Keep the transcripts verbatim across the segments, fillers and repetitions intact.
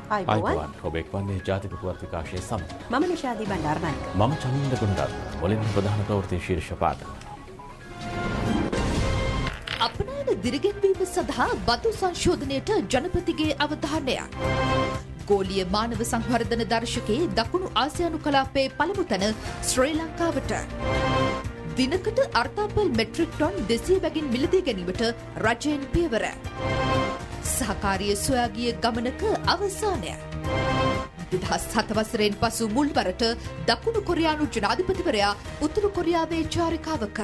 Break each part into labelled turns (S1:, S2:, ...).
S1: ආයිබෝවන් ඔබ එක්වන්නේ ජාතික පුවත් විකාශයේ සමග.
S2: මම නිෂාදී බණ්ඩාරනායක.
S1: මම චමින්ද ගුණරත්න. මුලින්ම ප්‍රධාන ප්‍රවෘත්ති ශීර්ෂ පාඨ.
S3: අපනයන දිරිගෙන්වීම සඳහා බදු සංශෝධනයට ජනපතිගේ අවධානය. ගෝලීය මානව සංවර්ධන දර්ශකයේ දකුණු ආසියානු කලාපයේ පළමු තැන ශ්‍රී ලංකාවට. දිනකට අර්ථාපල් මෙට්‍රික් ටොන් දෙසිය බැගින් මිලදී ගැනීමට රජයෙන් පියවර. සහකාරිය සොයා ගිය ගමනක අවසානය. දෙදහස් හත වසරෙන් පසු මුල්වරට දකුණු කොරියානු ජනාධිපතිවරයා උතුරු කොරියාවේ චාරිකාවක.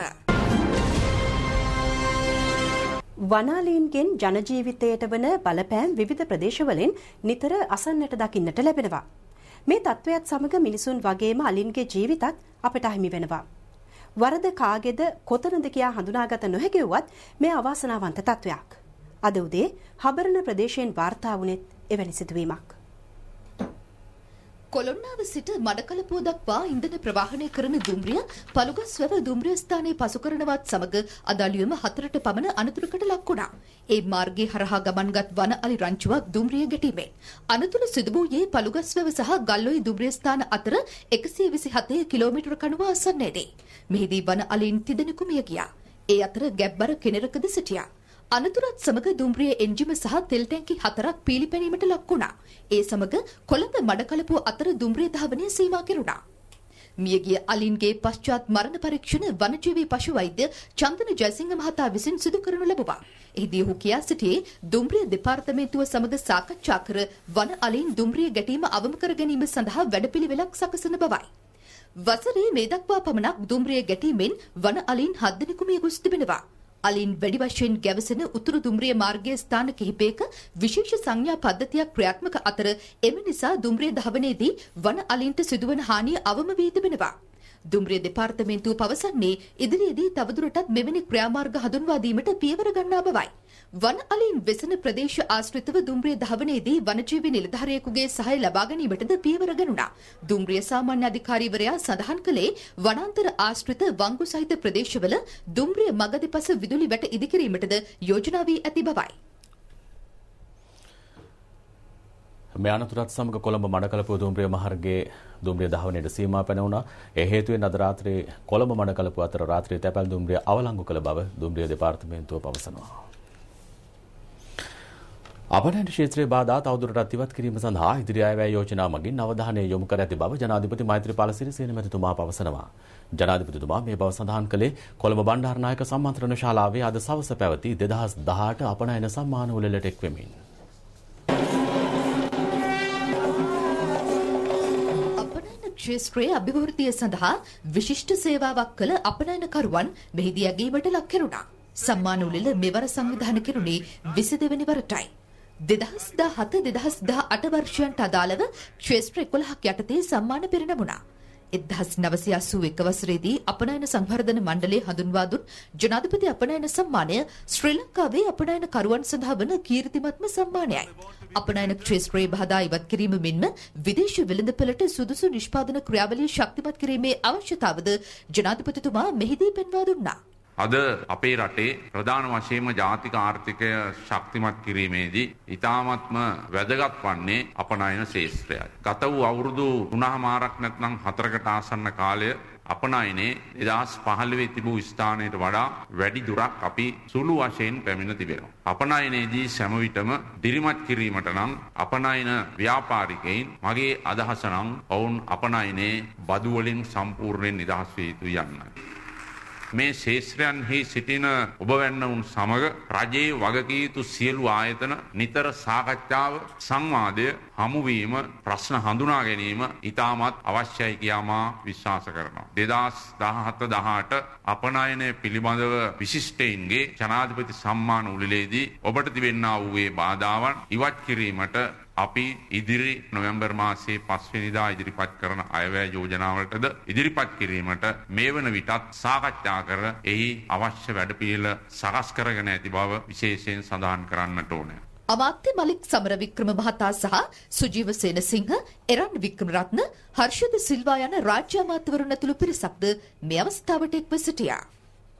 S2: වනාලීන්ගෙන් ජනජීවිතයට වන බලපෑම් විවිධ ප්‍රදේශවලින් නිතර අසන්නට දකින්නට ලැබෙනවා. මේ තත්ත්වයත් සමග මිනිසුන් වගේම අලින්ගේ ජීවිතත් අපට අහිමි වෙනවා. වරද කාගේද කොතනද කියා හඳුනාගත නොහැකි වුවත් මේ අවාසනාවන්ත තත්ත්වයක්. අද උදේ හබරණ ප්‍රදේශයෙන් වාර්තා වුණෙත් එවැනි සිදුවීමක්.
S3: කොළොන්නාව සිට මඩකලපුව දක්වා ඉන්ධන ප්‍රවාහනය කරන දුම්රිය පළුගස්වැව දුම්රිය ස්ථානයේ පසු කරනවත් සමග අද අලුයම හතරට පමණ අනතුරකට ලක් වුණා. ඒ මාර්ගයේ හරහා ගමන්ගත් වන අලි රංචුවක් දුම්රිය ගැටීමෙන් අනතුර සිදු වූයේ පළුගස්වැව සහ ගල්ඔය දුම්රිය ස්ථාන අතර එකසිය විසිහත කිලෝමීටර කණුව ආසන්නයේදී. මෙහිදී වන අලින් තිදෙනෙකු මිය ගියා. ඒ අතර ගැබ්බර කෙනෙකුද සිටියා. අනතුරත් සමග දුම්රිය එන්ජිම සහ තෙල් ටැංකි හතරක් පීලිපැනීමට ලක් වුණා. ඒ සමග කොළඹ මඩකලපුව අතර දුම්රිය ධාවනය සීමා කෙරුණා. මියගිය අලින්ගේ පශ්චාත් මරණ පරීක්ෂණ වනජීවී පශු වෛද්‍ය චන්දන ජයසිංහ මහතා විසින් සිදු කරනු ලැබුවා. එහිදී ඔහු කියා සිටියේ දුම්රිය දෙපාර්තමේන්තුව සමග සාකච්ඡා කර වන අලින් දුම්රිය ගැටීම අවම කර ගැනීම සඳහා වැඩපිළිවෙලක් සකසන බවයි. වසරේ මේ දක්වා පමණක් දුම්රිය ගැටීමෙන් වන අලින් හත් දෙනෙකු මිය ගොස් තිබෙනවා. අලින් වැඩි වශයෙන් ගැවසෙන උතුරු දුම්රිය මාර්ගයේ ස්ථාන කිහිපයක විශේෂ සංඥා පද්ධතියක් ක්‍රියාත්මක අතර එම නිසා දුම්රිය ධාවනයේදී වන අලින්ට සිදුවන හානිය අවම වී තිබෙනවා. දුම්රිය දෙපාර්තමේන්තුව පවසන්නේ ඉදිරියේදී තවදුරටත් මෙවැනි ක්‍රියාමාර්ග හඳුන්වා දීමට පියවර ගන්නා බවයි. වන අලින් වෙසෙන ප්‍රදේශ ආශ්‍රිතව දුම්රිය ධාවනයේදී වනජීවී නිලධාරියෙකුගේ සහාය ලබා ගැනීමටද පියවර ගනුණා. දුම්රිය සාමාන්‍ය අධිකාරීවරයා සඳහන් කළේ වනාන්තර ආශ්‍රිත වංගු සහිත ප්‍රදේශවල දුම්රිය මග දෙපස විදුලි වැට ඉදිකිරීමටද යෝජනා වී ඇති බවයි.
S1: මේ අනතුරත් සමග කොළඹ මඩකලපුව දුම්රිය මාර්ගයේ දුම්රිය ධාවනයට සීමා පැන ඒ හේතුවෙන් අද රාත්‍රියේ කොළඹ මඩකලපුව අතර රාත්‍රියේ තැපැල් දුම්රිය අවලංගු කළ බව දුම්රිය දෙපාර්තමේන්තුව පවසනවා. අපනයන ක්ෂේත්‍රයේ බාධා තවදුරටත් ඉවත් කිරීම සඳහා ඉදිරි අයවැය යෝජනා මගින් අවධානය යොමු කර ඇති බව ජනාධිපති මෛත්‍රීපාල සිරිසේන මැතිතුමා පවසනවා. ජනාධිපතිතුමා මේ බව සඳහන් කළේ කොළඹ බණ්ඩාරනායක සම්මන්ත්‍රණ ශාලාවේ අද සවස පැවති දෙදහස් දහඅට අපනයන සම්මාන උළෙලට එක්වෙමින්.
S3: ක්ෂේත්‍රයේ අභිවෘද්ධිය සඳහා විශිෂ්ට සේවාවක් කළ අපනයනකරුවන් මෙහිදී ඇගීමට ලක් කෙරුණා. සම්මාන උළෙල මෙවර සංවිධානය කෙරුණේ විසි දෙවැනි වරටයි. දෙදහස් දහහත දෙදහස් දහඅට වර්ෂයන්ට අදාළව ක්ෂේත්‍ර එකොළහක් යටතේ සම්මාන පෙරනමුණා. එක්දහස් නවසිය අසූ එක වසරේදී අපනයන සංවර්ධන මණ්ඩලය හඳුන්වා දුන් ජනාධිපති අපනයන සම්මානය ශ්‍රී ලංකාවේ අපනයන කරුවන් සඳහා වන කීර්තිමත්ම සම්මානයයි. අපනයන ක්ෂේත්‍රයේ බාධා ඉවත් කිරීම මෙන්ම විදේශ වෙළඳපළට සුදුසු නිෂ්පාදන ක්‍රියාවලිය ශක්තිමත් කිරීමේ අවශ්‍යතාවද ජනාධිපතිතුමා මෙහිදී පෙන්වා දුන්නා.
S4: අද අපේ රටේ ප්‍රධාන වශයෙන්ම ජාතික ආර්ථිකය ශක්තිමත් කිරීමේදී ඉතාමත්ම වැදගත් වන්නේ අපනයන ශේෂ්ත්‍රයයි. ගත වූ අවුරුදු තුනමාරක් නැත්නම් හතරකට ආසන්න කාලය අපනයනේ දෙදහස් පහළොව තිබූ ස්ථානයට වඩා වැඩි දුරක් අපි සුළු වශයෙන් පැමිණ තිබෙනවා. අපනයනේදී සෑම විටම දිරිමත් කිරීමට නම් අපනයන ව්‍යාපාරිකයින් මගේ අදහස නම් ඔවුන් අපනයනේ බදු වලින් සම්පූර්ණයෙන් නිදහස් විය යුතුයි යන්නයි. මේ ශේෂ්ත්‍රයන්හි සිටින ඔබවැන්නවුන් සමග රජයේ වගකිය යුතු සියලු ආයතන නිතර සාකච්ඡාව සංවාදය හමුවීම ප්‍රශ්න හඳුනා ගැනීම ඉතාමත් අවශ්‍යයි කියා මා විශ්වාස කරනවා. දෙදහස් දහහත දහඅට අපනයනය පිළිබඳව විශිෂ්ටයින්ගේ ජනාධිපති සම්මාන උළෙලේදී ඔබට තිබෙන්නා වූ බාධාවන් ඉවත් කිරීමට අපි ඉදිරි නොවැම්බර් මාසයේ පස්වෙනිදා ඉදිරිපත් කරන අයවැය යෝජනාවලටද ඉදිරිපත් කිරීමට මේ වන විටත් සාකච්ඡා කර එහි අවශ්‍ය වැඩපිළිවෙල සකස් කරගෙන ඇති බව විශේෂයෙන් සඳහන් කරන්නට ඕනේ.
S3: අමාත්‍ය මලික් සමරවික්‍රම මහතා සහ සුජීව සේනසිංහ, එරන් වික්‍රමරත්න, හර්ෂද සිල්වා යන රාජ්‍ය අමාත්‍යවරුන් ඇතුළු පිරිසක්ද මේ අවස්ථාවට එක්ව සිටියා.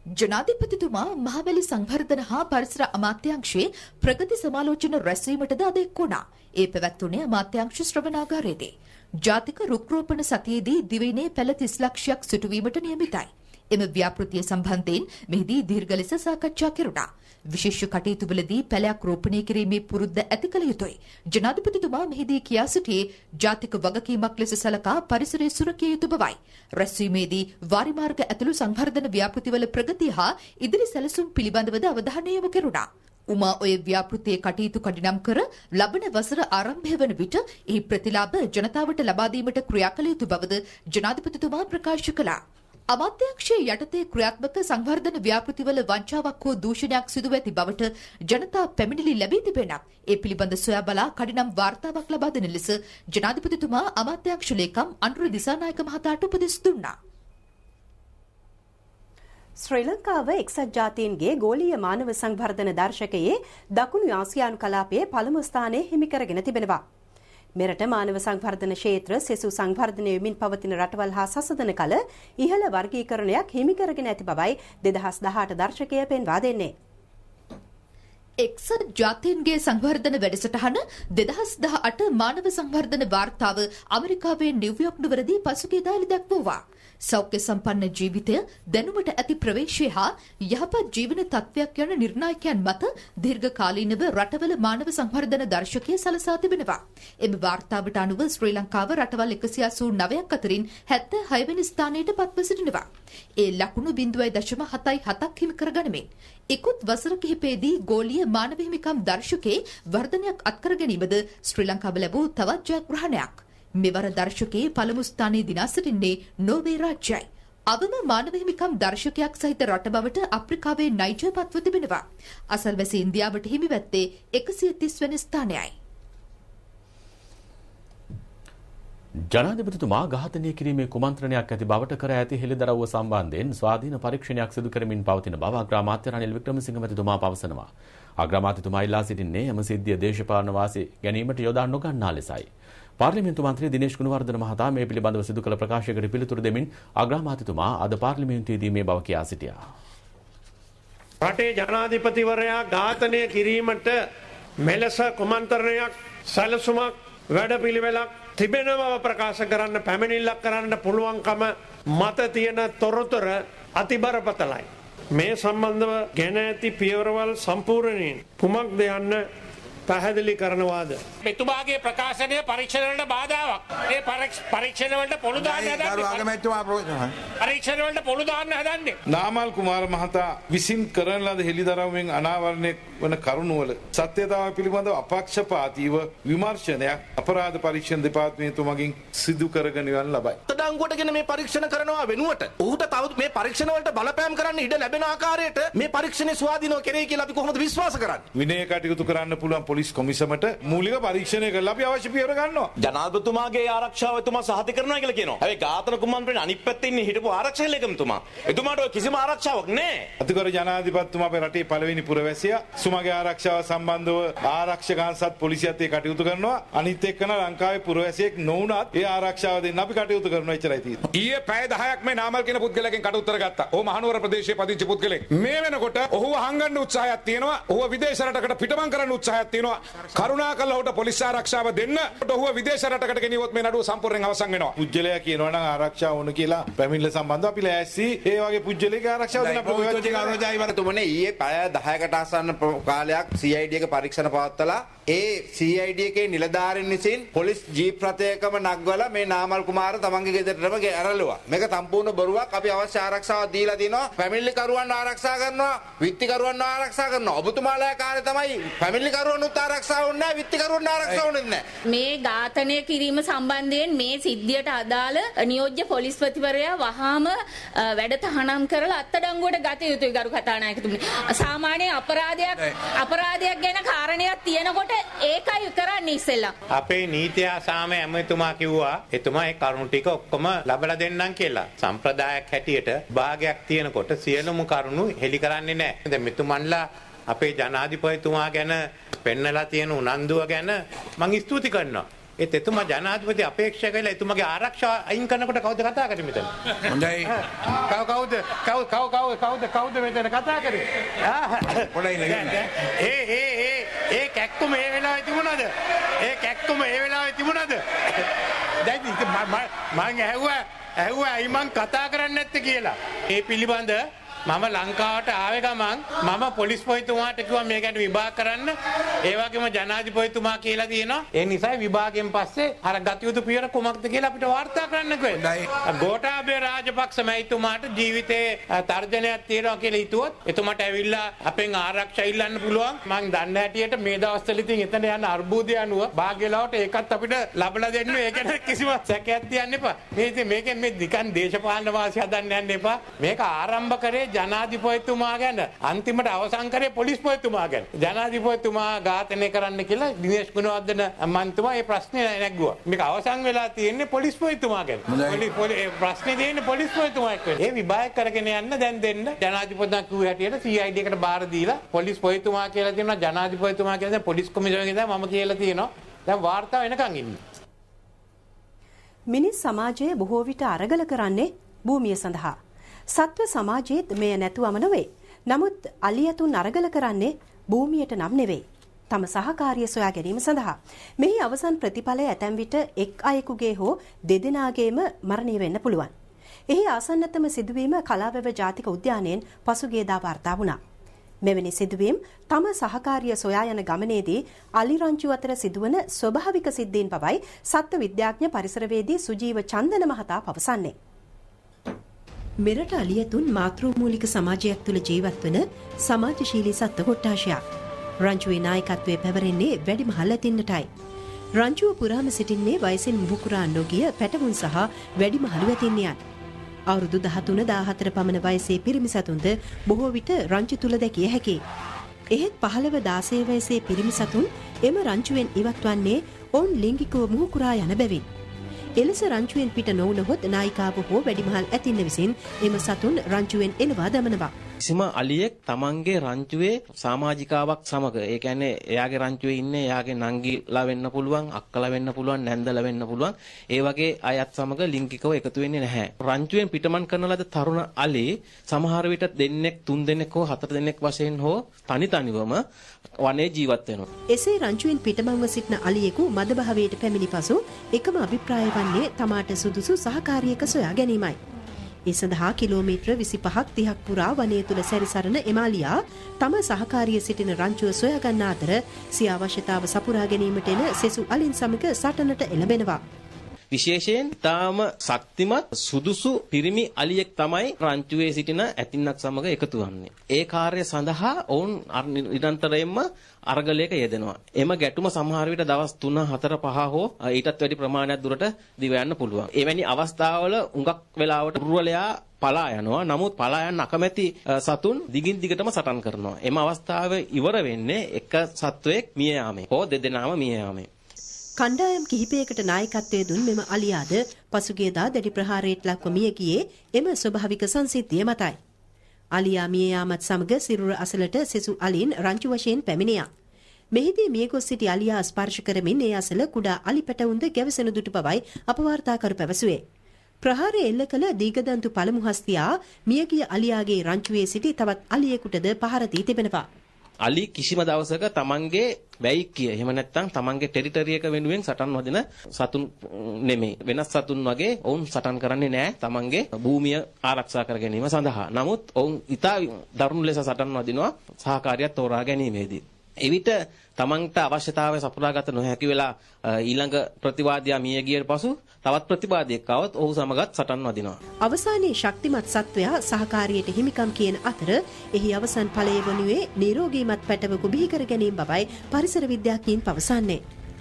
S3: ජනාධිපතිතුමා මහවැලි සංවර්ධන හා පරිසර අමාත්‍යාංශයේ ප්‍රගති සමාලෝචන රැස්වීමටද අධෙක් වුණා. ඒ පැවැත්වුණේ අමාත්‍යාංශ ශ්‍රවණාගාරයේදී. ජාතික රුක් රෝපණ සතියේදී දිවයිනේ පැල තිස් ලක්ෂයක් සිටුවීමට නියමිතයි. එම ව්‍යාපෘතිය සම්බන්ධයෙන් මෙහිදී දීර්ඝ ලෙස සාකච්ඡා කෙරුණා. විශේෂ කටයුතුවලදී පැලයක් රෝපණය කිරීමේ පුරුද්ද ඇති කළ යුතුයි. ජනාධිපතිතුමා මෙහිදී කියා සිටියේ ජාතික වගකීමක් ලෙස සලකා පරිසරය සුරකිය යුතු බවයි. රැස්වීමේදී වාරිමාර්ග ඇතුළු සංවර්ධන ව්‍යාපෘතිවල ප්‍රගතිය හා ඉදිරි සැලසුම් පිළිබඳවද අවධානය යොමු කෙරුණා. උමා ඔය ව්‍යාපෘතියේ කටයුතු කඩිනම් කර ලබන වසර ආරම්භය වන විට එහි ප්‍රතිලාභ ජනතාවට ලබා දීමට ක්‍රියා කළ යුතු බවද ජනාධිපතිතුමා ප්‍රකාශ කළා. අමාත්‍යාංශයේ යටතේ ක්‍රියාත්මක සංවර්ධන ව්‍යාපෘතිවල වංචාවක් හෝ දූෂණයක් සිදුව ඇති බවට ජනතා පැමිණිලි ලැබී තිබෙනක්. ඒ පිළිබඳ සොයා බලා කඩිනම් වාර්තාවක් ලබා දෙන ලෙස ජනාධිපතිතුමා අමාත්‍යාංශ ලේකම් අනුර දිසානායක මහතාට උපදෙස් දුන්නා.
S2: ශ්‍රී ලංකාව එක්සත් ජාතීන්ගේ ගෝලීය මානව සංවර්ධන දර්ශකයේ දකුණු ආසියානු කලාපයේ පළමු ස්ථානය හිමි කරගෙන තිබෙනවා. මෙරට මානව සංවර්ධන ක්ෂේත්‍ර සෙසු සංවර්ධනය වෙමින් පවතින රටවල් හා සසඳන කල ඉහළ වර්ගීකරණයක් හිමි කරගෙන ඇති බවයි දෙදහස් දහඅට දර්ශකය පෙන්වා දෙන්නේ.
S3: එක්සත් ජාතීන්ගේ සංවර්ධන වැඩසටහන දෙදහස් දහඅට මානව සංවර්ධන වාර්තාව ඇමරිකාවේ නිව්යෝක් නුවරදී පසුගියදා එළිදැක්වුවා. සෞඛ්‍ය සම්පන්න ජීවිතය, දැනුමට ඇති ප්‍රවේශය හා යහපත් ජීවන තත්ත්වයක් යන නිර්ණායකයන් මත දීර්ඝකාලීනව රටවල මානව සංවර්ධන දර්ශකය සලසා තිබෙනවා. එම වාර්තාවට අනුව ශ්‍රී ලංකාව රටවල් එකසිය අසූ නවයක් අතරින් හැත්තෑ හය වෙනි ස්ථානයට පත්ව සිටිනවා. ඒ ලකුණු බිංදුවයි දශම හතයි හතක් හිමි කරගනිමින් ඉකුත් වසර කිහිපයේදී ගෝලීය මානව හිමිකම් දර්ශකයේ වර්ධනයක් අත්කර ගැනීමද ශ්‍රී ලංකාව ලැබූ තවත් ජයග්‍රහණයක්. මෙවර දර්ශකයේ පළමු ස්ථානයේ දිනා සිටින්නේ නෝර්වේ රාජ්‍යයි. අවම මානව හිමිකම් දර්ශකයක් සහිත රට බවට අප්‍රිකාවේ නයිජර් පත්ව තිබෙනවා. අසල්වැසි ඉන්දියාවට හිමිවැත්තේ එකසිය තිස් වෙනි ස්ථානයයි.
S1: ජනාධිපතිතුමා ඝාතනය කිරීමේ කුමන්ත්‍රණයක් ඇති බවට කර ඇති හෙළිදරව්ව සම්බන්ධයෙන් ස්වාධීන පරීක්ෂණයක් සිදු කරමින් පවතින බව අග්‍රාමාත්‍ය රනිල් වික්‍රමසිංහ මැතිතුමා පවසනවා. අග්‍රාමාත්‍යතුමා ඉල්ලා සිටින්නේ එම සිද්ධිය දේශපාලන වාසි ගැනීමට යොදා නොගන්නා ලෙසයි. පාර්ලිමේන්තු මන්ත්‍රී දිනේෂ් ගුණවර්ධන මහතා මේ පිළිබඳව සිදු කළ ප්‍රකාශයකට පිළිතුරු දෙමින් අග්‍රාමාත්‍යතුමා අද පාර්ලිමේන්තුවේදී මේ බව කියා සිටියා.
S5: රටේ ජනාධිපතිවරයා ඝාතනය කිරීමට මෙලෙස කුමන්ත්‍රණයක් සැලසුමක් වැඩපිළිවෙලක් තිබෙන බව ප්‍රකාශ කරන්න පැමිණිල්ලක් කරන්න පුළුවන්කම මත තියෙන තොරතුර අතිබරපතලයි. මේ සම්බන්ධව ගෙන ඇති පියවරවල් සම්පූර්ණයෙන් කුමක්ද යන්න පැහැදිලි කරනවාද?
S6: මෙතුමාගේ ප්‍රකාශනය පරීක්ෂණ වලට බාධාවක්. ඒ පරීක්ෂණ වලට පොළු දාන්න හදන්නේ. පරීක්ෂණ වලට පොළු දාන්න හදන්නේ.
S7: නාමල් කුමාර මහතා විසින් කරන ලද හෙළිදරව්වෙන් අනාවරණය වන කරුණවල සත්‍යතාවය පිළිබඳව අපක්ෂපාතීව විමර්ශනයක් අපරාධ පරීක්ෂණ දෙපාර්තමේන්තුව මගින් සිදු කරගෙන යන ලබයි.
S8: තඩංගුවටගෙන මේ පරීක්ෂණ කරනවා වෙනුවට ඔහුට තව මේ පරීක්ෂණ වලට බලපෑම් කරන්න ඉඩ ලැබෙන ආකාරයට මේ පරීක්ෂණේ ස්වාධීනව කෙරෙයි කියලා අපි කොහොමද විශ්වාස කරන්නේ?
S7: විනය කටයුතු කරන්න පුළුවන් පොලිස් කොමිසමට මූලික පරීක්ෂණය කරලා අපි අවශ්‍ය පියවර ගන්නවා.
S8: ජනාධිපතිතුමාගේ ආරක්ෂාව එතුමා සහතික කරනවා කියලා කියනවා. හැබැයි ඝාතන කුමන්ත්‍රණේ අනිත් පැත්තේ ඉන්නේ හිටපු ආරක්ෂක ලේකම්තුමා. එතුමාට ඔය කිසිම ආරක්ෂාවක් නැහැ.
S7: අතිගරු ජනාධිපතිතුමා අපේ රටේ පළවෙනි පුරවැසියා. සුමගේ ආරක්ෂාව සම්බන්ධව ආරක්ෂක අංශත් පොලිසියත් ඒ කටයුතු කරනවා. අනිත් එක්කන ලංකාවේ පුරවැසියෙක් නොවුනත් ඒ ආරක්ෂාව දෙන්න අපි කටයුතු කරනවා එච්චරයි තියෙන්නේ.
S9: ඊයේ පැය දහයක් මේ නාමල් කියන පුද්ගලයාගෙන් කට උත්තර ගත්තා. ඔහු මහනුවර ප්‍රදේශයේ පදිංචි පුද්ගලෙක්. මේ වෙනකොට ඔහුව හංගන්න උත්සාහයක් තියෙනවා. ඔහුව විදේශ රටකට පිටමන් කරන්න උත්සාහයක් තියෙනවා. කරුණාකරලා ඔහුට පොලිස් ආරක්ෂාව දෙන්න. ඔහුව විදේශ රටකට ගෙනියොත් මේ නඩුව සම්පූර්ණයෙන් අවසන් වෙනවා.
S7: පුද්ගලයා කියනවා නම් ආරක්ෂාව ඕන කියලා පැමිණිල්ල සම්බන්ධව අපි ලෑස්ති ඒ වගේ පුද්ගලයෙක් ආරක්ෂාව දෙන්න
S10: ප්‍රවෘත්ති ඊයේ පැය දහයකට ආසන්න කාලයක් සී අයි ඩී එක පරීක්ෂණ පවත්වලා ඒ සී අයි ඩී එකේ නිලධාරීන් විසින් පොලිස් ජීප් රථයකම නග්වලා මේ නාමල් කුමාර තමන්ගේ ගෙදරටම ඇරලුවා. මේක සම්පූර්ණ බොරුවක්. අපි අවශ්‍ය ආරක්ෂාවක් දීලා තිනවා. ෆැමිලි කරුවන් ආරක්ෂා කරනවා, විත්ති කරුවන් ආරක්ෂා කරනවා. ඔබතුමාලා කාර්යය තමයි ෆැමිලි කරුවන්ුත් ආරක්ෂා වුන්නේ නැහැ, විත්ති කරුවන් ආරක්ෂා වුන්නේ නැහැ.
S11: මේ ඝාතනය කිරීම සම්බන්ධයෙන් මේ සිද්ධියට අදාළ නියෝජ්‍ය පොලිස්පතිවරයා වහාම වැඩ තහනම් කරලා අත්අඩංගුවට ගත යුතුයි ගරු කතානායකතුමනි. සාමාන්‍ය අපරාධයක් අපරාධයක් ගැන කාරණයක් තියෙනකොට ඒකයි කරන්නේ ඉස්සෙල්ලා.
S6: අපේ නීතිය සාම ඇමතුමා කිව්වා එතුමා ඒ කරුණු ටික ඔක්කොම ලබලා දෙන්නම් කියලා. සම්ප්‍රදායක් හැටියට භාගයක් තියෙනකොට සියලුම කරුණු හෙලි කරන්නේ නැහැ. දැන් මෙතුමන්ලා අපේ ජනාධිපතිතුමා ගැන පෙන්නලා තියෙන උනන්දුව ගැන මම ස්තුති කරනවා. ඒත් එතුමා ජනාධිපති අපේක්ෂා කළා එතුමාගේ ආරක්ෂාව අයින් කරනකොට කවුද කතා කරේ මෙතන?
S8: හොඳයි.
S6: කවුද කවුද කවුද කවුද කවුද කවුද මෙතන කතා කරේ?
S8: පොඩයි නේද?
S6: ඒ ඒ ඒ ඒ කැක්කම ඒ වෙලාවේ තිබුණාද? ඒ කැක්කම ඒ වෙලාවේ තිබුණාද? දැන් මම මම ඇහුවා ඇහුවා අයි මං කතා කරන්නේ නැත්තේ කියලා. ඒ පිළිබඳ මම ලංකාවට ආවේ ගමන් මම පොලිස් පොයිතුමාට කිව්වා මේ ගැන විභාග කරන්න. ඒ වගේම ජනාධිපතිතුමා කියලා තියෙනවා. ඒ නිසා විභාගයෙන් පස්සේ අර ගතියුතු පියවර කොමක්ද කියලා අපිට වාර්තා කරන්න කිව්වා. ගෝඨාභය රාජපක්ෂ මැතිතුමාට ජීවිතේ තර්ජනයක් තියෙනවා කියලා හිතුවොත් එතුමාට ඇවිල්ලා අපෙන් ආරක්ෂා ඉල්ලන්න පුළුවන්. මං දන්න හැටියට මේ දවස්වල ඉතින් එතන යන අර්බුදය අනුව භාග්‍යලාවට ඒකත් අපිට ලබලා දෙන්න. ඒක ගැන කිසිම සැකයක් තියන්න එපා. මේ ඉතින් මේකෙන් මේ නිකන් දේශපාලන වාසි හදන්න යන්න එපා. මේක ආරම්භ කරේ ජනාධිපතිතුමා ගැන අන්තිමට අවසන් කරේ පොලිස් පොයිතුමා ගැන. ජනාධිපතිතුමා ඝාතනය කරන්න කියලා දිනේෂ් ගුණවර්ධන මන්තුමා මේ ප්‍රශ්නේ නැග්ගුවා. මේක අවසන් වෙලා තියෙන්නේ පොලිස් පොයිතුමා ගැන. පොලිස් ප්‍රශ්නේ තියෙන්නේ පොලිස් පොයිතුමා එක්ක. ඒ විභාග කරගෙන යන්න දැන් දෙන්න ජනාධිපතිතුමා කිව්ව හැටියට සී ආයි ඩී එකට බාර දීලා පොලිස් පොයිතුමා කියලා තියෙනවා ජනාධිපතිතුමා කියලා දැන් පොලිස් කොමිසමේ දැන් මම කියලා තියෙනවා. දැන් වාර්තාව වෙනකන් ඉන්න.
S2: මිනිස් සමාජයේ බොහෝ විට අරගල කරන්නේ භූමිය සඳහා. සත්ව සමාජයේත් මෙය නැතුවම නොවේ. නමුත් අලියතුන් අරගල කරන්නේ භූමියට නම් නෙවෙයි. තම සහකාරිය සොයා ගැනීම සඳහා. මෙහි අවසන් ප්‍රතිඵලය ඇතැම් විට එක් අයෙකුගේ හෝ දෙදෙනාගේම මරණය වෙන්න පුළුවන්. එහි ආසන්නතම සිදුවීම කලාවැව ජාතික උද්‍යානයෙන් පසුගියදා වාර්තා වුණා. මෙවැනි සිදුවීම් තම සහකාරිය සොයා යන ගමනේදී අලි රංචු අතර සිදුවන ස්වභාවික සිද්ධීන් බවයි සත්ත්ව විද්‍යාඥ පරිසරවේදී සුජීව චන්දන මහතා පවසන්නේ. මෙරට අලියතුන් මාතෘමූලික සමාජයක් තුළ ජීවත් වන සමාජශීලී සත්ත්ව කොට්ටාශයක්. රංචුවේ නායකත්වයේ පැවරෙන්නේ වැඩිමහල් ඇතින්නටයි. රංචුව පුරාම සිටින්නේ වයසින් මුහුකුරා නොගිය පැටවුන් සහ වැඩිමහලු ඇතින්නයන්. අවුරුදු දහතුන දාහතර පමණ වයසේ පිරිමි සතුන්ද බොහෝ විට රංචු තුල දැකිය හැකියි. එහෙත් පහළව දාසය වයසේ පිරිමි සතුන් එම රංචුවෙන් ඉවත් වන්නේ ඔවුන් ලිංගිකව මුහුකුරා යන බැවින්. එලෙස රංචුවෙන් පිට නොවුනහොත් නායිකාව හෝ වැඩිමහල් ඇතින්න විසින් එම සතුන් රංචුවෙන් එළවා දමනවා.
S12: කිසිම අලියෙක් තමන්ගේ රංචුවේ සමාජිකාවක් සමග ඒ කියන්නේ එයාගේ රංචුවේ ඉන්නේ එයාගේ නංගිලා වෙන්න පුළුවන් අක්කලා වෙන්න පුළුවන් නැන්දලා වෙන්න පුළුවන් ඒ වගේ අයත් සමග ලිංගිකව එකතු වෙන්නේ නැහැ. රංචුවෙන් පිටමන් කරන ලද තරුණ අලි සමහර විට දෙන්නෙක් තුන් දෙනෙක් හෝ හතර දෙනෙක් වශයෙන් හෝ තනි තනිවම වනයේ ජීවත් වෙනවා.
S2: එසේ රංචුවෙන් පිටමන්ව සිටින අලියෙකු මදභාවයට පැමිණි පසු එකම අභිප්‍රාය වන්නේ තමාට සුදුසු සහකාරියක සොයා ගැනීමයි. ඒ සඳහා කිලෝමීටර විසිපහක් තිහක් පුරා වනය තුල සැරිසරන එමාලියා තම සහකාරිය සිටින රංචුව සොයා ගන්න අතර සිය අවශ්‍යතාව සපුරා ගැනීමට එන සෙසු අලින් සමග සටනට එළඹෙනවා.
S12: විශේෂයෙන් තාම ශක්තිමත් සුදුසු පිරිමි අලියෙක් තමයි රංචුවේ සිටින ඇතින්නක් සමග එකතු වන්නේ. ඒ කාර්ය සඳහා ඔවුන් නිරන්තරයෙන්ම අරගලයක යෙදෙනවා. එම ගැටුම සමහර විට දවස් තුන හතර පහ හෝ ඊටත් වැඩි ප්‍රමාණයක් දුරට දිව යන්න පුළුවන්. එවැනි අවස්ථාවල උඟක් වෙලාවට පුරවලයා පලා යනවා. නමුත් පලා යන්න අකමැති සතුන් දිගින් දිගටම සටන් කරනවා. එම අවස්ථාව ඉවර වෙන්නේ එක සත්වයක් මිය යාමේ. හෝ දෙදෙනාම මිය යාමේ.
S2: කණ්ඩායම් කිහිපයකට නායකත්වයේ දුන් මෙම අලියාද පසුගියදා දැඩි ප්‍රහාරයට ලක්ව මිය ගියේ එම ස්වභාවික සංසිද්ධිය මතයි. අලියා මිය යාමත් සමග සිරුර අසලට සෙසු අලින් රංචු වශයෙන් පැමිණියා. මෙහිදී මියගොස් සිටි අලියා ස්පර්ශ කරමින් ඒ අසල කුඩා අලි පැටවුන්ද ගැවසෙන දුටු බවයි අපවාර්තාකරු පැවසුවේ. ප්‍රහාරය එල්ල කළ දීගදන්තු පළමු හස්තියා මියගිය අලියාගේ රංචුවේ සිටි තවත් අලියෙකුටද පහර දී තිබෙනවා.
S12: අලි කිසිම දවසක තමන්ගේ වැයික්කිය එහෙම නැත්නම් තමන්ගේ ටෙරිටරි එක වෙනුවෙන් සටන් වදින සතුන් නෙමෙයි. වෙනස් සතුන් වගේ ඔවුන් සටන් කරන්නේ නැහැ තමන්ගේ භූමිය ආරක්ෂා කර ගැනීම සඳහා. නමුත් ඔවුන් ඉතා දරුණු ලෙස සටන් වදිනවා සහකාරියක් තෝරා ගැනීමේදී. එවිට තමන්ට අවශ්‍යතාවය සපුරාගත නොහැකි වෙලා ඊළඟ ප්‍රතිවාදියා මිය ගියට පසු තවත් ප්‍රතිවාදියෙක් આવත් ඔහු සමගත් සටන් වදිනවා.
S2: අවසානයේ ශක්තිමත් සත්වයා සහකාරියට හිමිකම් කියන අතර එහි අවසන් ඵලය වනුයේ නිරෝගීමත් පැටවකු බිහි කර ගැනීම බවයි පරිසර විද්‍යාඥයින් පවසන්නේ.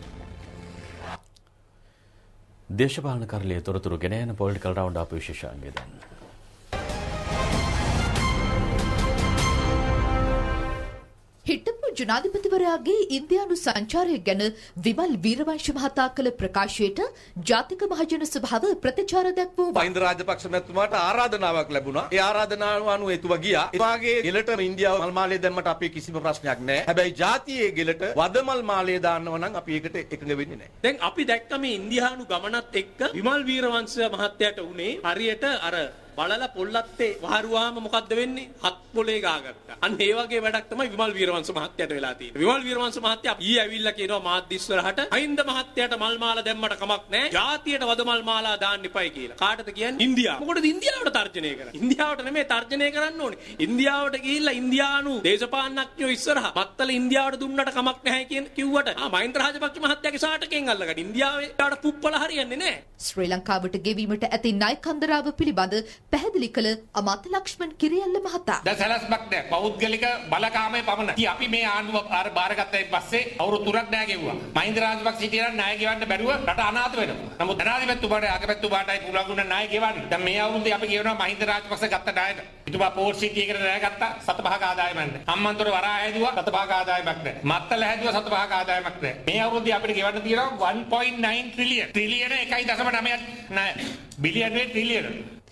S1: දේශපාලන කරලිය තොරතුරු ගෙන යන පොලිටිකල් රවුන්ඩ් අප් විශේෂාංගය දැන්.
S3: හිටපු ජනාධිපතිවරයාගේ ඉන්දියානු සංචාරය ගැන විමල් වීරවංශ මහතා කළ ප්‍රකාශයට ජාතික මහජන සභාව ප්‍රතිචාර දැක්වූ
S8: මහින්ද රාජපක්ෂ මැතිතුමාට ආරාධනාවක් ලැබුණා. ඒ ආරාධනාව අනුව එතුමා ගියා. එතුමාගේ ගෙලට ඉන්දියාව මල් මාලය දැම්මට අපේ කිසිම ප්‍රශ්නයක් නැහැ. හැබැයි ජාතියේ ගෙලට වදමල් මාලය දාන්නව නම් අපි ඒකට එකඟ වෙන්නේ නැහැ.
S13: දැන් අපි දැක්ක මේ ඉන්දියානු ගමනත් එක්ක විමල් වීරවංශ මහත්තයාට උනේ හරියට අර බලලා පොල්ලත්තේ වහරුවාම මොකද්ද වෙන්නේ? හත් පොලේ ගාගත්තා. අන්න ඒ වගේ වැඩක් තමයි විමල් වීරවංශ මහත්තයාට වෙලා තියෙන්නේ. විමල් වීරවංශ මහත්තයා ඊ ඇවිල්ලා කියනවා මාධ්‍ය ඉස්සරහට අහින්ද මහත්තයාට මල් මාලා දැම්මට කමක් නැහැ. ජාතියට වද මල් මාලා දාන්න එපයි කියලා. කාටද කියන්නේ? ඉන්දියාව. මොකටද ඉන්දියාවට තර්ජනය කරන්නේ? ඉන්දියාවට නෙමෙයි තර්ජනය කරන්න ඕනේ. ඉන්දියාවට ගිහිල්ලා ඉන්දියානු දේශපාලනඥයෝ ඉස්සරහ මත්තල ඉන්දියාවට දුන්නට කමක් නැහැ කියන කිව්වට ආ මහින්ද රාජපක්ෂ මහත්තයාගේ සාටකෙන් අල්ලගන්න. ඉන්දියාවේ ඊට පුප්පල හරියන්නේ නැහැ.
S3: ශ්‍රී ලංකාවට ගෙවීමට ඇති ණය කන්දරාව පිළිබඳ පැහැදිලි කළ අමාත්‍ය ලක්ෂ්මන් කිරියල්ල මහතා.
S6: දැන් සැලැස්මක් නැහැ. පෞද්ගලික බලකාමයේ පමණ. ඉතින් අපි මේ ආණ්ඩුව බාරගත්තයින් පස්සේ අවුරුදු තුනක් ණය ගෙවුවා. මහින්ද රාජපක්ෂ හිටියනම් ණය ගෙවන්න බැරුව රට අනාථ වෙනවා. නමුත් ජනාධිපතිතුමාට අගමැතිතුමාටයි පුළුවන් ණය ගෙවන්න. දැන් මේ අවුරුද්දේ අපි ගෙවනවා මහින්ද රාජපක්ෂ ගත්ත ණයට. ඉතුමා පෝර්ට් සිටි එකට ණය ගත්තා සතපහක ආදායමක් නැහැ. හම්මන්තොට වරා හැදුවා සතපහක ආදායමක් නැහැ. මත්තල හැදුවා සතපහක ආදායමක් නැහැ. මේ අවුරුද්දේ අපිට ගෙවන්න තියෙනවා one point nine ට්‍රිලියන්. ට්‍රිලියන එකයි දශම නවයක් ණය. බිලියන ට්‍රිලියන.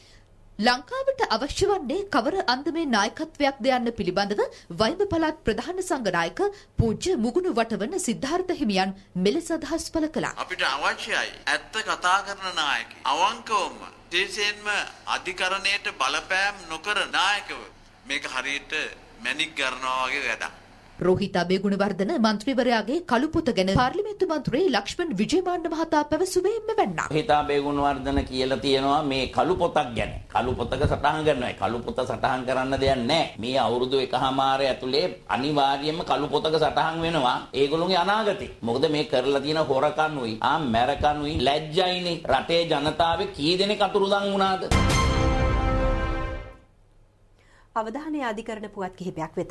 S3: ලංකාවට අවශ්‍ය වන්නේ කවර අන්දමේ නායකත්වයක්ද යන්න පිළිබඳව වයිඹ පළාත් ප්‍රධාන සංඝනායක පූජ්‍ය මුගුණු වටවන සිද්ධාර්ථ හිමියන් මෙලෙස අදහස් පළ කළා.
S14: අපිට අවශ්‍යයි ඇත්ත කතා කරන නායකයෙක්. අවංකවම විශේෂයෙන්ම අධිකරණයට බලපෑම් නොකර නායකව මේක හරියට මැණික් කරනවා වගේ වැඩක්.
S3: රෝහිත අබේගුණවර්ධන මන්ත්‍රීවරයාගේ කළු පොත ගැන පාර්ලිමේන්තු මන්ත්‍රී ලක්ෂ්මන් විජේමාන්න මහතා පැවසුවේ මෙවැන්න.
S15: රෝහිත අබේගුණවර්ධන කියලා තියෙනවා මේ කළු පොතක් ගැන. කළු පොතක සටහන් කරනවා. කළු පොත සටහන් කරන්න දෙයක් නැහැ. මේ අවුරුදු එකහමාර ඇතුලේ අනිවාර්යයෙන්ම කළු පොතක සටහන් වෙනවා ඒගොල්ලෝගේ අනාගතේ. මොකද මේ කරලා තියෙන හොරකනුයි ආ මැරකනුයි ලැජ්ජයිනේ. රටේ ජනතාවේ කී දෙනෙක් අතුරුදන් වුණාද?
S2: අවධානය අධිකරණ පුවත් කිහිපයක් වෙත.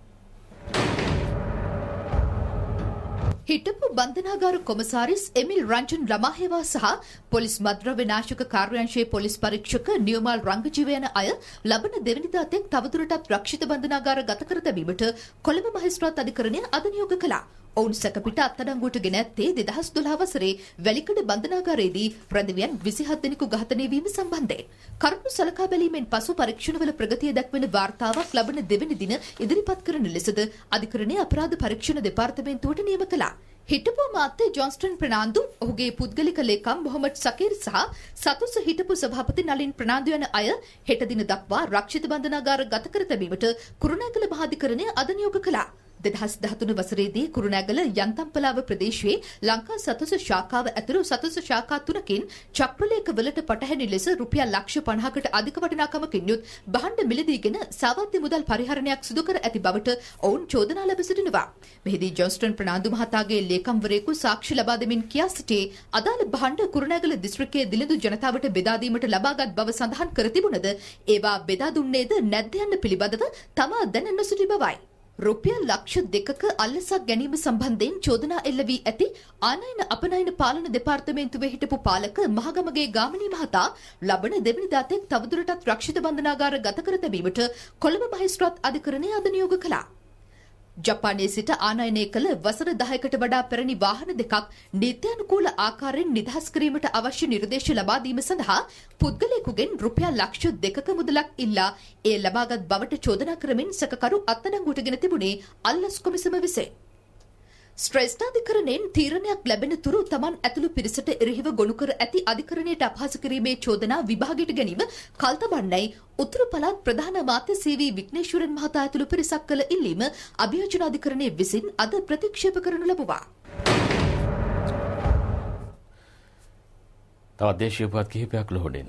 S3: හිටපු බන්ධනාගාර කොමසාරිස් එමිල් රංජන් ළමාහේවා සහ පොලිස් මද්‍රව්‍ය නාශක කාර්යාංශයේ පොලිස් පරීක්ෂක නියමාල් රංගජීව යන අය ලබන දෙවනිදා තෙක් තවදුරටත් රක්ෂිත බන්ධනාගාර ගත කර තැබීමට කොළඹ මහේස්ත්‍රාත් අධිකරණය අද නියෝග කළා. ඔවුන් සැකපිට අත්අඩංගුවට ගෙන ඇත්තේ දෙදහස් දොළහ වසරේ වැලිකඩ බන්ධනාගාරයේදී රැඳවියන් විසිහත් දෙනෙකු ඝාතනය වීම සම්බන්ධයෙන්. කරුණු සලකා බැලීමෙන් පසු පරීක්ෂණවල ප්‍රගතිය දක්වන වාර්තාවක් ලබන දෙවැනි දින ඉදිරිපත් කරන ලෙසද අධිකරණය අපරාධ පරීක්ෂණ දෙපාර්තමේන්තුවට නියම කළා. හිටපු අමාත්‍ය ජොන්ස්ටන් ප්‍රනාන්දු, ඔහුගේ පුද්ගලික ලේකම් මොහොමඩ් සකීර් සහ සතුස හිටපු සභාපති නලින් ප්‍රනාන්දු යන අය හෙට දින දක්වා රක්ෂිත බන්ධනාගාර ගත කර තැබීමට කුරුණෑගල මහාධිකරණය අද නියෝග කළා. දෙදහස් දහතුන වසරේදී කුරුණෑගල යන්තම්පලාව ප්‍රදේශයේ ලංකා සතුස ශාඛාව ඇතුළු සතුස ශාඛා තුනකින් චක්‍රලේඛවලට පටහැනි ලෙස රුපියල් ලක්ෂ පනහකට අධික වටිනාකමකින් යුත් භාණ්ඩ මිලදීගෙන සාවද්‍ය මුදල් පරිහරණයක් සිදු කර ඇති බවට ඔවුන් චෝදනා ලැබ සිටිනවා. මෙහිදී ජොන්ස්ටන් ප්‍රනාන්දු මහතාගේ ලේකම්වරයෙකු සාක්ෂි ලබා දෙමින් කියා සිටියේ අදාළ භාණ්ඩ කුරුණෑගල දිස්ත්‍රික්කයේ දිලිඳු ජනතාවට බෙදා දීමට ලබාගත් බව සඳහන් කර තිබුණද ඒවා බෙදා දුන්නේද නැද්ද යන්න පිළිබඳව තමා දැන නොසිටි බවයි. රුපියල් ලක්ෂ දෙකක අල්ලසක් ගැනීම සම්බන්ධයෙන් චෝදනා එල්ල වී ඇති ආනයන අපනයන පාලන දෙපාර්තමේන්තුවේ හිටපු පාලක මහගමගේ ගාමිණී මහතා ලබන දෙවනිදා තෙක් තවදුරටත් රක්ෂිත බන්ධනාගාර ගත කර තැබීමට කොළඹ මහේස්ත්‍රාත් අධිකරණය අද නියෝග කළා. ජපානයේ සිට ආනයනය කළ වසර දහයකට වඩා පැරණි වාහන දෙකක් නීත්‍යානුකූල ආකාරයෙන් නිදහස් කිරීමට අවශ්‍ය නිර්දේශ ලබා දීම සඳහා පුද්ගලයෙකුගෙන් රුපියල් ලක්ෂ දෙකක මුදලක් ඉල්ලා ඒ ලබාගත් බවට චෝදනා කරමින් සැකකරු අත්අඩංගුවට ගෙන තිබුණේ අල්ලස් කොමිසම විසින්. ශ්‍රේෂ්ඨ අධිකරණයෙන් තීරණයක් ලැබෙන තුරු තමන් ඇතුළු පිරිසට එරෙහිව ගොනු කර ඇති අධිකරණයට අපහාස කිරීමේ චෝදනා විභාගයට ගැනීම කල්තබන්නයි උතුරු පළාත් ප්‍රධාන අමාත්‍ය සී.වී. විග්නේශ්වරන් මහතා ඇතුළු පිරිසක් කළ ඉල්ලීම අභියෝජන අධිකරණය විසින් අද ප්‍රතික්ෂේප කරනු ලැබුවා.
S1: තවත් දේශීය පුවත් කිහිපයක් ලොහොඩින්.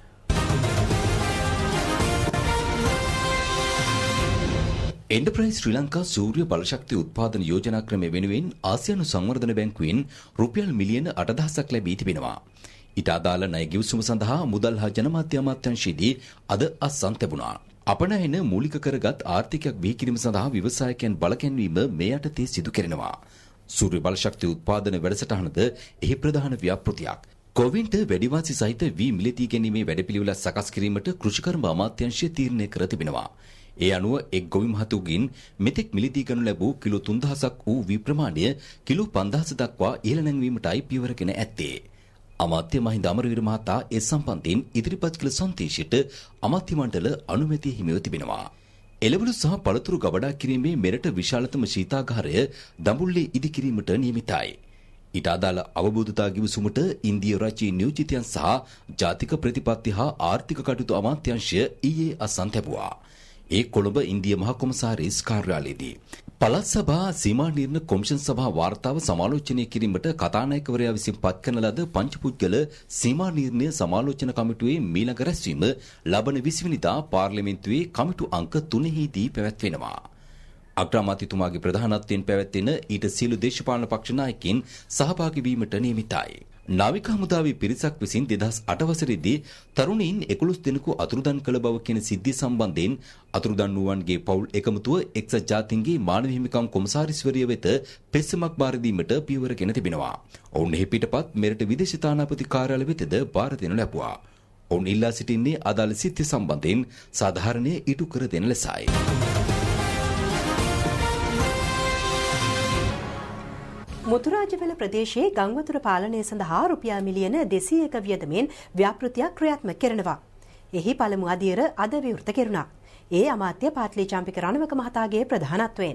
S16: එන්ටර්ප්‍රයිස් ශ්‍රී ලංකා සූර්ය බලශක්ති උත්පාදන යෝජනා ක්‍රමය වෙනුවෙන් ආසියානු සංවර්ධන බැංකුවෙන් රුපියල් මිලියන අටදහසක් ලැබී තිබෙනවා. ඊට අදාළ ණය ගිවිසුම සඳහා මුදල් හා ජනමාධ්‍ය අමාත්‍යාංශයේදී අද අත්සන් ලැබුණා. අපනයන මූලික කරගත් ආර්ථිකයක් බිහි කිරීම සඳහා ව්‍යවසායකයන් බලකැන්වීම මේ යටතේ සිදු කරනවා. සූර්ය බලශක්ති උත්පාදන වැඩසටහනද එහි ප්‍රධාන ව්‍යාපෘතියක්. කොවින්ට වැඩිවාසි සහිත වී මිලදී ගැනීමේ වැඩපිළිවෙල සකස් කිරීමට කෘෂිකර්ම අමාත්‍යාංශය තීරණය කර තිබෙනවා. ඒ අනුව එක් ගොවි මහතුගෙන් මෙතෙක් මිලදී ගනු ලැබූ කිලෝ තුන්දහසක් වූ වී ප්‍රමාණය කිලෝ පන්දහස දක්වා ඉහළ නැංවීමටයි පියවරගෙන ඇත්තේ. අමාත්‍ය මහින්ද අමරවීර මහතා ඒ සම්බන්ධයෙන් ඉදිරිපත් කළ සන්දේශයට අමාත්‍ය මණ්ඩල අනුමැතිය හිමිව තිබෙනවා. එළවලු සහ පළතුරු ගබඩා කිරීමේ මෙරට විශාලතම ශීතාගාරය දඹුල්ලේ ඉදිකිරීමට නියමිතයි. ඊට අදාළ අවබෝධතා ගිවිසුමට ඉන්දිය රජයේ නියෝජිතයන් සහ ජාතික ප්‍රතිපත්ති හා ආර්ථික කටයුතු අමාත්‍යාංශය ඊයේ අසන් තැබුවා. ඒ කොළඹ ඉන්දිය මහ කොමසාරිස් කාර්යාලයේදී පළාත් සභා සීමා නිර්ණ කොමිෂන් සභා වාර්තාව සමාලෝචනය කිරීමට කතානායකවරයා විසින් පත් කරන ලද පංචපුද්ගල සීමා නිර්ණය සමාලෝචන කමිටුවේ මීළඟ රැස්වීම ලබන විසි වෙනිදා පාර්ලිමේන්තුවේ කමිටු අංක තුනේදී පැවැත්වෙනවා. අග්‍රාමාත්‍යතුමාගේ ප්‍රධානත්වයෙන් පැවැත්වෙන ඊට සියලු දේශපාලන පක්ෂ නායකින් සහභාගී වීමට නියමිතයි. නාවික හමුදාවේ පිරිසක් විසින් දෙදහස් අට වසරේදී තරුණයින් එකොළොස් දෙනෙකු අතුරුදන් කළ බව කියන සිද්ධිය සම්බන්ධයෙන් අතුරුදන් වූවන්ගේ පවුල් එකමුතුව එක්සත් ජාතීන්ගේ මානව හිමිකම් කොමසාරිස්වරිය වෙත පෙස්සමක් බාර දීමට පියවරගෙන තිබෙනවා. ඔවුන් එහි පිටපත් මෙරට විදේශ තානාපති කාර්යාලය වෙතද බාර දෙනු ලැබුවා. ඔවුන් ඉල්ලා සිටින්නේ අදාළ සිද්ධිය සම්බන්ධයෙන් සාධාරණය ඉටු කර දෙන ලෙසයි.
S2: මුතුරාජවැල ප්‍රදේශයේ ගංවතුර පාලනය සඳහා රුපියල් මිලියන දෙසීයක වියදමෙන් ව්‍යාපෘතියක් ක්‍රියාත්මක කරනවා. එහි පළමු අදියර අද විවෘත කෙරුණා. ඒ අමාත්‍ය පාටලී චාම්පික රණවක මහතාගේ ප්‍රධානත්වයෙන්.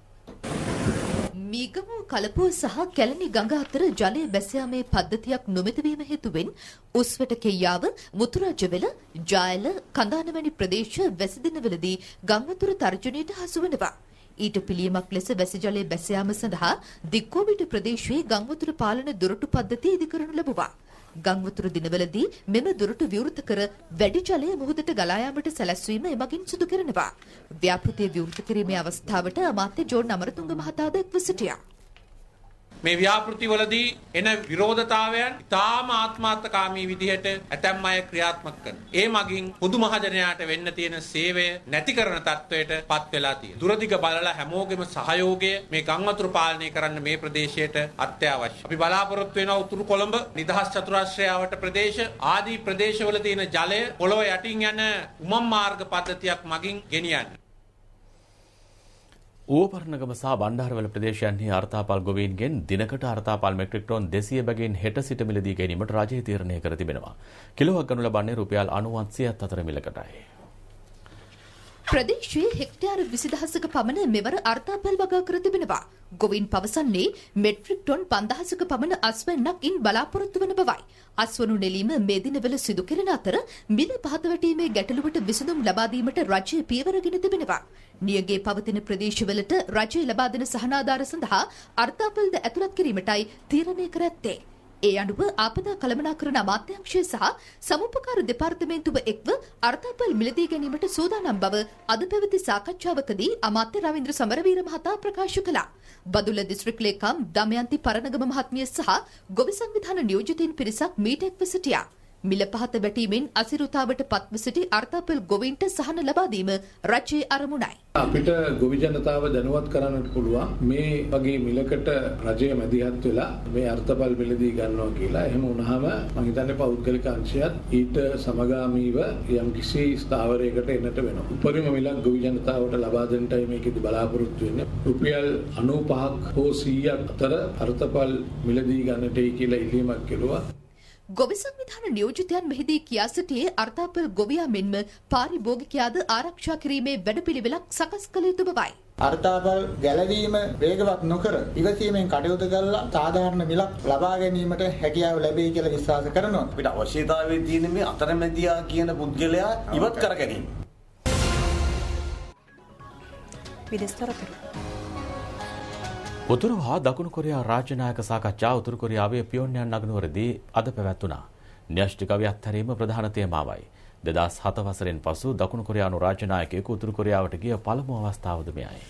S3: මීගමු කලපුව සහ කැලණි ගඟ අතර ජලය බැස යාමේ පද්ධතියක් නොමැතිවීම හේතුවෙන් උස්වැට කෙయ్యాව මුතුරාජවැල ජායල කඳාන වැනි ප්‍රදේශ වැසි දිනවලදී ගංවතුර තර්ජනයට හසු වෙනවා. ඊට පිළියමක් ලෙස වැසි ජලය බැස යාම සඳහා දික්කෝවිට ප්‍රදේශයේ ගංවතුර පාලන දොරටු පද්ධතිය ඉදිකරනු ලැබුවා. ගංවතුර දිනවලදී මෙම දොරටු විවෘත කර වැඩි ජලය මුහුදට ගලා යාමට සැලැස්වීම එමගින් සිදු කරනවා. ව්‍යාපෘතිය විවෘත කිරීමේ අවස්ථාවට අමාත්‍ය ජෝන් අමරතුංග මහතා දැක්ව සිටියා.
S17: මේ ව්‍යාපෘතිවලදී එන විරෝධතාවයන් ඉතාම ආත්මාර්ථකාමී විදිහට ඇතැම් අය ක්‍රියාත්මක කරනවා. ඒ මගින් පොදු මහජනයාට වෙන්න තියෙන සේවය නැති කරන තත්වයට පත් වෙලා තියෙනවා. දුරදිග බලලා හැමෝගෙම සහයෝගය මේ ගංවතුර පාලනය කරන්න මේ ප්‍රදේශයට අත්‍යවශ්‍යයි. අපි බලාපොරොත්තු වෙනවා උතුරු කොළඹ නිදහස් චතුරාශ්‍රයාවට ප්‍රදේශ ආදී ප්‍රදේශවල තියෙන ජලය පොළොව යටින් යන උමම් මාර්ග පද්ධතියක් මගින් ගෙනියන්න.
S1: ඌවපරණගම සහ බණ්ඩාරවැල ප්‍රදේශයන්හි අර්ථාපල් ගොවීන්ගෙන් දිනකට අර්ථාපල් මෙට්‍රික් ටොන් දෙසිය බැගින් හෙට සිට මිලදී ගැනීමට රජය තීරණය කර තිබෙනවා. කිලෝවක් ගනු ලබන්නේ රුපියල් අනූවත් සියයක් හතර මිලකටයි.
S3: ප්‍රදේශයේ හෙක්ටයාර විසි දහසක පමණ මෙවර අර්ථාපල් වගා කර තිබෙනවා. ගොවීන් පවසන්නේ මෙට්‍රික් ටොන් පන්දහසක පමණ අස්වැන්නක් ඉන් බලාපොරොත්තු වන බවයි. අස්වනු නෙලීම මේ දිනවල සිදු කෙරෙන අතර මිල පහත වැටීමේ ගැටලුවට විසඳුම් ලබා දීමට රජය පියවරගෙන තිබෙනවා. නියගේ පවතින ප්‍රදේශවලට රජය ලබා දෙන සහනාධාර සඳහා අර්ථාපල්ද ඇතුළත් කිරීමටයි තීරණය කර ඇත්තේ. ඒ අනුව ආපදා කළමනාකරණ අමාත්‍යාංශය සහ සමුපකාර දෙපාර්තමේන්තුව එක්ව අර්ථාපල් මිලදී ගැනීමට සූදානම් බව අද පැවති සාකච්ඡාවකදී අමාත්‍ය රවීන්ද්‍ර සමරවීර මහතා ප්‍රකාශ කළා. බදුල්ල දිස්ත්‍රික් ලේකම් දමයන්ති පරණගම මහත්මිය සහ ගොවි සංවිධාන නියෝජිතයින් පිරිසක් මීට එක්ව සිටියා. මිල පහත වැටීමෙන් අසිරුතාවට පත්ව සිටි අර්ථාපල් ගොවීන්ට සහන ලබා දීම රජයේ අරමුණයි.
S18: අපිට ගොවි ජනතාව දැනුවත් කරන්නට පුළුවන් මේ වගේ මිලකට රජය මැදිහත් වෙලා මේ අර්ථපල් මිලදී ගන්නවා කියලා. එහෙම වුණාම මම හිතන්නේ පෞද්ගලික අංශයත් ඊට සමගාමීව යම් කිසි ස්ථාවරයකට එන්නට වෙනවා. උපරිම මිලක් ගොවි ජනතාවට ලබා දෙන්නයි මේකෙදි බලාපොරොත්තු වෙන්නේ. රුපියල් අනූපහක් හෝ සීයක් අතර අර්ථපල් මිලදී ගන්නටයි කියලා ඉල්ලීමක් කෙරුවා.
S3: ගොවි සංවිධාන නියෝජිතයන් මෙහිදී කියා සිටියේ අර්ථාපල් ගොවියා මෙන්ම පාරිභෝගිකයාද ආරක්ෂා කිරීමේ වැඩපිළිවෙලක් සකස් කළ යුතු බවයි.
S19: අර්ථාපල් ගැලවීම වේගවත් නොකර ඉවසීමෙන් කටයුතු කරලා සාධාරණ මිලක් ලබා ගැනීමට හැකියාව ලැබෙයි කියලා විශ්වාස කරනවා.
S8: අපිට අවශ්‍යතාවය තියෙන මේ අතරමැදියා කියන පුද්ගලයා ඉවත් කර ගැනීම.
S2: විදේශතරතුරු
S1: උතුරු හා දකුණු කොරියා රාජ්‍ය නායක සාකච්ඡා උතුරු කොරියාවේ පියොන්යාන් නගරවලදී අද පැවැත්වුණා. න්‍යෂ්ටික අව්‍යත්තරීම ප්‍රධාන තේමාවයි. දෙදහස් හත වසරෙන් පසු දකුණු කොරියානු රාජ්‍ය නායකයෙකු උතුරු කොරියාවට ගිය පළමු අවස්ථාවද මෙයයි.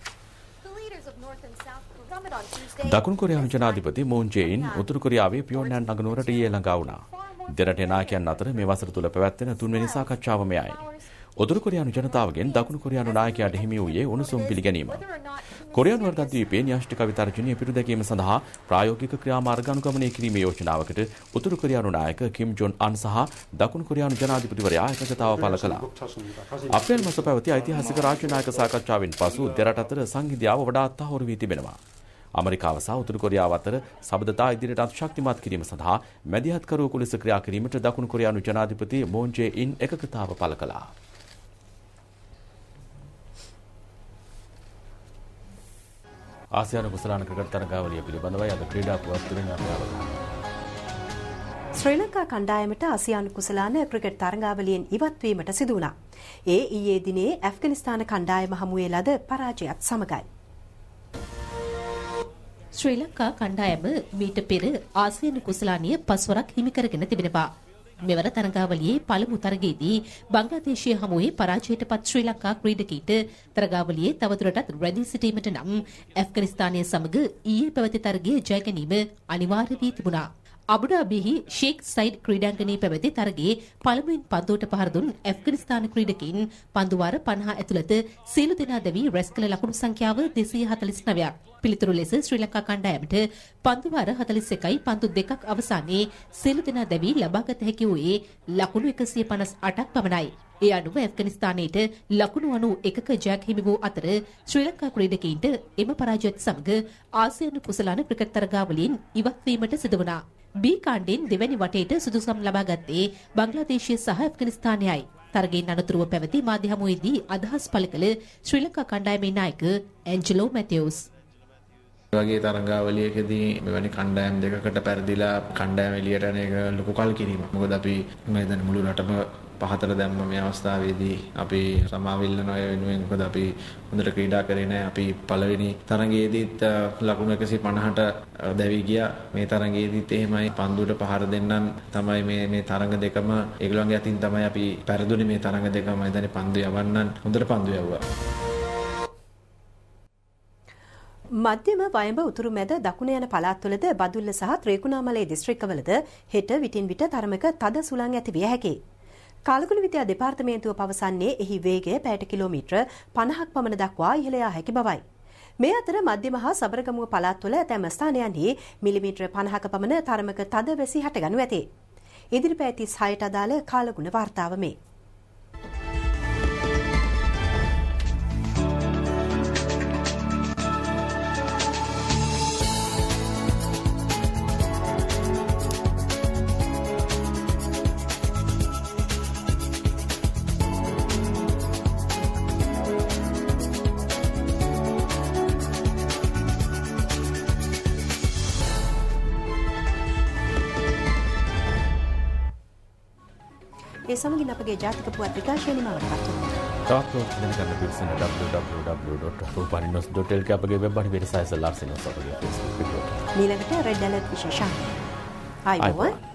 S1: දකුණු කොරියානු ජනාධිපති මූන් ජේ-ඉන් උතුරු කොරියාවේ පියොන්යාන් නගරවලට ඊයේ ළඟා වුණා. දෙරටේ නායකයන් අතර මේ වසර තුල පැවැත්වෙන තුන්වෙනි සාකච්ඡාව මෙයයි. උතුරු කොරියානු ජනතාවගෙන් දකුණු කොරියානු නායකයාට හිමි වූයේ උණුසුම් පිළිගැනීම. කොරියානු වර්ගද්වීපයේ න්‍යෂ්ටික විතර්ජනීය පිටු දැකීම සඳහා ප්‍රායෝගික ක්‍රියාමාර්ග අනුගමනය කිරීමේ යෝජනාවකට උතුරු කොරියානු නායක කිම් ජොන් අන් සහ දකුණු කොරියානු ජනාධිපතිවරයා එකඟතාව පළ කළා. අප්‍රේල් මාස පැවති ඓතිහාසික රාජ්‍ය නායක සාකච්ඡාවෙන් පසු දෙරට අතර සංහිඳියාව වඩාත් තහවුරු වී තිබෙනවා. ඇමරිකාව සහ උතුරු කොරියාව අතර සබඳතා ඉදිරියට ශක්තිමත් කිරීම සඳහා මැදිහත්කරුවෙකු ලෙස ක්‍රියා කිරීමට දකුණු කොරියානු ජනාධිපති මූන් ජේ ඉන් එකඟතාව පළ කළා. ආසියානු කුසලාන ක්‍රිකට් තරගාවලිය පිළිබඳවයි අද ක්‍රීඩා පුවත්පතින් අපි අවධානය.
S2: ශ්‍රී ලංකා කණ්ඩායමට ආසියානු කුසලාන ක්‍රිකට් තරගාවලියෙන් ඉවත් වීමට සිදු වුණා. ඒ ඊයේ දිනේ ඇෆ්ගනිස්තාන කණ්ඩායම හමුවේ ලද පරාජයත් සමගයි.
S20: ශ්‍රී ලංකා කණ්ඩායම මීට පෙර ආසියානු කුසලානිය පස්වරක් හිමි කරගෙන තිබෙනවා. මෙවර තරගාවලියේ පළමු තරගයේදී බංග්ලාදේශය හමුවේ පරාජයට පත් ශ්‍රී ලංකා ක්‍රීඩකීට තරගාවලියේ තවදුරටත් රැඳී සිටීමට නම් ඇෆ්ගනිස්තානය සමග ඊයේ පැවති තරගයේ ජය ගැනීම අනිවාර්ය වී තිබුණා. අබුඩාබිහි ෂේක් සයිඩ් ක්‍රීඩාංගණයේ පැවති තරගයේ පළමුවෙන් පන්දුවට පහර දුන් ඇෆ්ගනිස්තාන ක්‍රීඩකයින් පන්දුවාර පනහ ඇතුළත සියලු දෙනා දැවී රැස් කළ ලකුණු සංඛ්‍යාව දෙසිය හතළිස් නවයක්. පිළිතුරු ලෙස ශ්‍රී ලංකා කණ්ඩායමට පන්දුවාර හතළිස් එකයි පන්දු දෙකක් අවසානයේ සියලු දෙනා දැවී ලබාගත හැකි වූයේ ලකුණු එකසිය පනස් අටක් පමණයි. ඒ අනුව ඇෆ්ගනිස්තානයට ලකුණු අනූ එකක ජයක් හිමි වූ අතර ශ්‍රී ලංකා ක්‍රීඩකයින්ට එම පරාජයත් සමග ආසියානු කුසලාන ක්‍රිකට් තරගාවලියෙන් ඉවත් වීමට සිදු වුණා. බී කාණ්ඩෙන් දෙවැනි වටේට සුදුසම් ලබාගත්තේ බංග්ලාදේශය සහ ඇෆ්ගනිස්තානයයි. තරගයෙන් අනතුරුව පැවති මාධ්‍ය හමුවේදී අදහස් පළ කළ ශ්‍රී ලංකා කණ්ඩායමේ නායක ඇන්ජලෝ මැතිව්ස්
S21: වගේ තරගාවලියකදී මෙවැනි කණ්ඩායම් දෙකකට පෙරදිලා කණ්ඩායම එළියට යන එක ලොකු කල්කිරීමක්. මොකද අපි මේ දැන් මුළු රටම පහතට දැම්ම මේ අවස්ථාවේදී අපි සමාවිල්ලන අය වෙනුවෙන් මොකද අපි හොඳට ක්‍රීඩා කරේ නැහැ. අපි පළවෙනි තරගයේදීත් ලකුණු එකසිය පනහට දැවි ගියා. මේ තරගයේදීත් එහෙමයි පන්දුවට පහර දෙන්නන් තමයි මේ මේ තරඟ දෙකම ඒගොල්ලන්ගේ අතින් තමයි අපි පෙරදුනේ මේ තරඟ දෙකම. මම හිතන්නේ පන්දු යවන්නන් හොඳට පන්දු යවුවා.
S2: මධ්‍යම වයඹ උතුරු මැද දකුණ යන පළාත්වලද බදුල්ල සහ ත්‍රිකුණාමලය දිස්ත්‍රික්කවලද හෙට විටින් විට තරමක තද සුළං ඇති විය හැකියි. කාලගුණ විද්‍යා දෙපාර්තමේන්තුව පවසන්නේ එහි වේගය පැයට කිලෝමීටර පනහක් පමණ දක්වා ඉහළ යා හැකි බවයි. මේ අතර මධ්‍යම හා සබරගමුව පළාත්වල ඇතැම් ස්ථානයන්හි මිලිමීටර පනහක පමණ තරමක තද වැසි හටගනු ඇති. ඉදිරි පැය තිස් හයට අදාළ කාලගුණ වාර්තාව මේ. ඒ සමගින් අපගේ ජාතික පුවත් විකාශය නිමවට පත් වෙනවා.
S1: තවත් ප්‍රවෘත්ති දැනගන්න පිළිසන w w w dot rupani news dot l k අපගේ වෙබ් අඩවියට සයිසල් ලාර්සන් ඔස් අපගේ Facebook පිටුවට.
S2: ඊළඟට රෙඩ් ඇලර්ට් විශේෂ. ආයුබෝවන්.